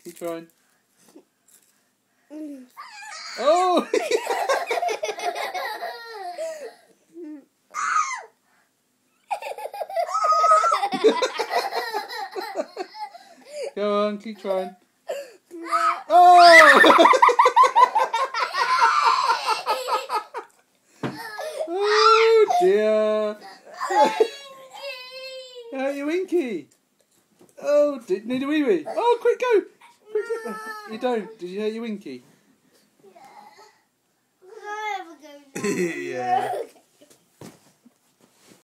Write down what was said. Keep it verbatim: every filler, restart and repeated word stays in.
keep trying. Oh! Go on, keep trying. Oh! Oh dear! How are you, Winky? Oh, did need a wee wee? Oh, quick, go! Quick, quick. You don't. Did you hurt your Winky? Yeah. Yeah.